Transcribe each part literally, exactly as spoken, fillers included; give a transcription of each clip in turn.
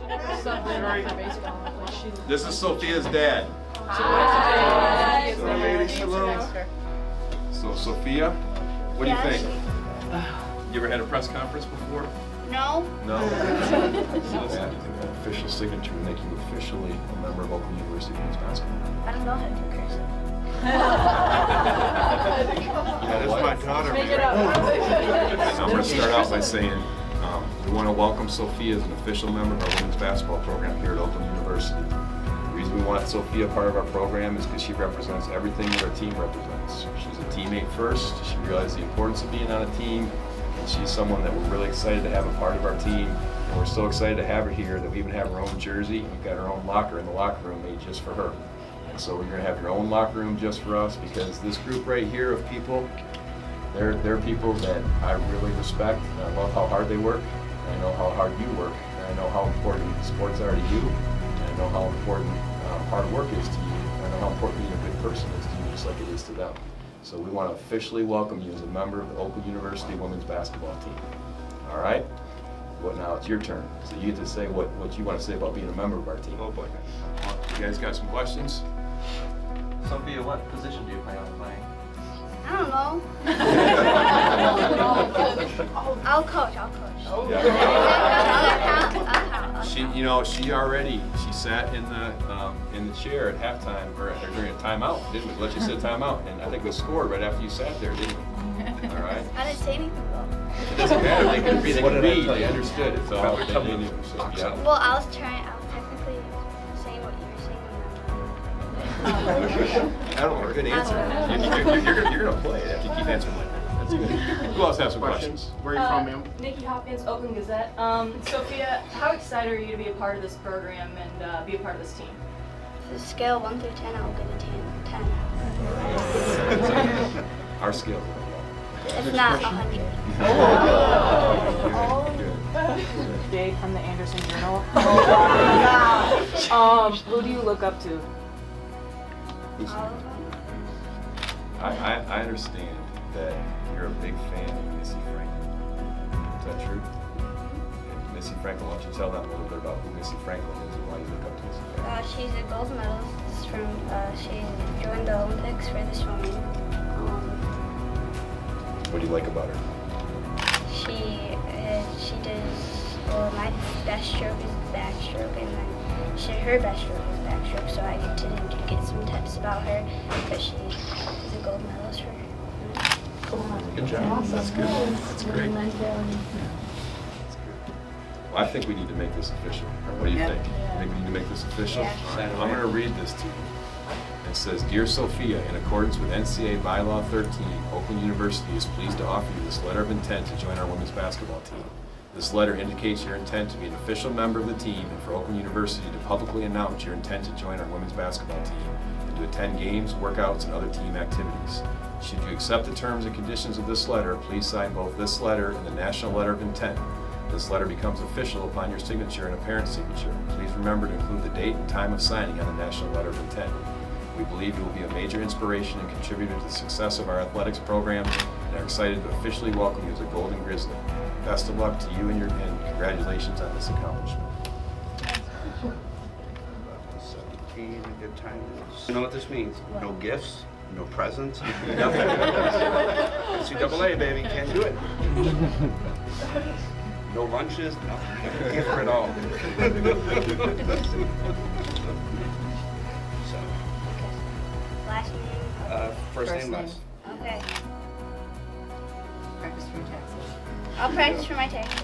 Something for baseball. This is Sophia's dad. Hi. So Sophia, what do you Yes. think? You ever had a press conference before? No. No? An official signature to make you officially a member of Oakland University Women's Basketball. I don't know how to do cursive. Yeah, this is my daughter. Make it up. I'm going to start out by saying um, we want to welcome Sophia as an official member of our women's basketball program here at Oakland University. The reason we want Sophia part of our program is because she represents everything that our team represents. She's a teammate first. She realizes the importance of being on a team, and she's someone that we're really excited to have a part of our team. And we're so excited to have her here that we even have her own jersey. We've got her own locker in the locker room made just for her. And so you're going to have your own locker room just for us, because this group right here of people, they're, they're people that I really respect. And I love how hard they work. And I know how hard you work. And I know how important sports are to you. And I know how important um, hard work is to you. And I know how important being a good person is to you, just like it is to them. So we want to officially welcome you as a member of the Oakland University women's basketball team. All right? Well, now it's your turn. So you get to say what, what you want to say about being a member of our team. Oh boy. You guys got some questions? Sophia, what position do you plan on playing? I don't know. I'll coach. I'll coach. Yeah. I'll count. I'll count. She, you know, she already, she sat in the um, in the chair at halftime, or, or during a timeout, didn't we? Let you sit timeout, and I think it was scored right after you sat there, didn't we? All right. I didn't say anything though. It doesn't matter. They could read. They What could did I read. tell They you? understood. It's all they, they knew. So, yeah. Well, I was trying. I was technically saying what you were saying. I don't know. Good answer. You're, you're, you're, you're, you're gonna play it after you keep answering like that. That's good. Who else has some questions? Where are you from, ma'am? Nikki Hopkins, Oakland Gazette. Um, Sophia, how excited are you to be a part of this program and uh, be a part of this team? The scale of one through ten, I'll get a ten. Our skills. If not, a hundred. Jade from the Anderson Journal. um, who do you look up to? All of them. I, I, I understand that you're a big fan of Missy Franklin. Is that true? And Missy Franklin, why don't you tell them a little bit about who Missy Franklin is and why you look up to Missy Franklin? Uh, she's a gold medalist from. Uh, she joined the Olympics for the swimming. Um, What do you like about her? she uh, she does. Well, my best stroke is backstroke, and then she, her best stroke is backstroke. So I get to get some tips about her because she is a gold medalist for. Good job. That's good. That's great. That's good. Well, I think we need to make this official. What do you think? You think we need to make this official? Yeah. All right, I'm going to read this to you. It says, Dear Sophia, in accordance with N C A A Bylaw thirteen, Oakland University is pleased to offer you this letter of intent to join our women's basketball team. This letter indicates your intent to be an official member of the team and for Oakland University to publicly announce your intent to join our women's basketball team and to attend games, workouts, and other team activities. Should you accept the terms and conditions of this letter, please sign both this letter and the national letter of intent. This letter becomes official upon your signature and a parent's signature. Please remember to include the date and time of signing on the national letter of intent. We believe you will be a major inspiration and contributor to the success of our athletics program and are excited to officially welcome you as a Golden Grizzly. Best of luck to you and your and congratulations on this accomplishment. seventeen, a good time. You know what this means? No gifts, no presents, nothing. N C double A, baby, can't do it. No lunches, nothing. Gift for it all. So, Last name. uh, first, First name, name. last. Okay. Practice for Texas. I'll practice for my taxes.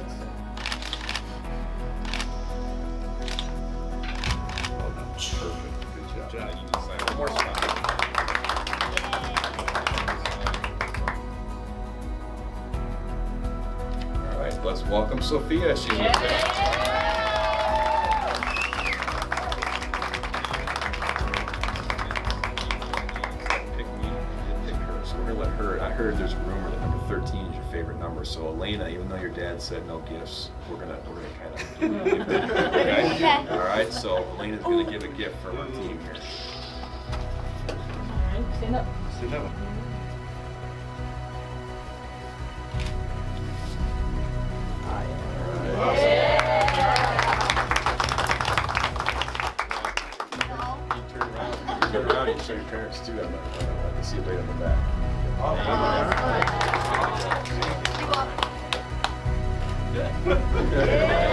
Well done. Perfect. Good job. Good job. Now you just sign one more spot. All right, let's welcome Sophia. She's with us. Pick me, you didn't pick her, so we're gonna let her. I heard there's a rumor that number thirteen is your favorite number. So Elena, even though your dad said no gifts, we're gonna we're gonna kind of give her. Okay? Okay. All right. So Elena's gonna give a gift from our team here. Alright, stand up. Sit down. parents too. I'm not, I can see it right on the back. Good.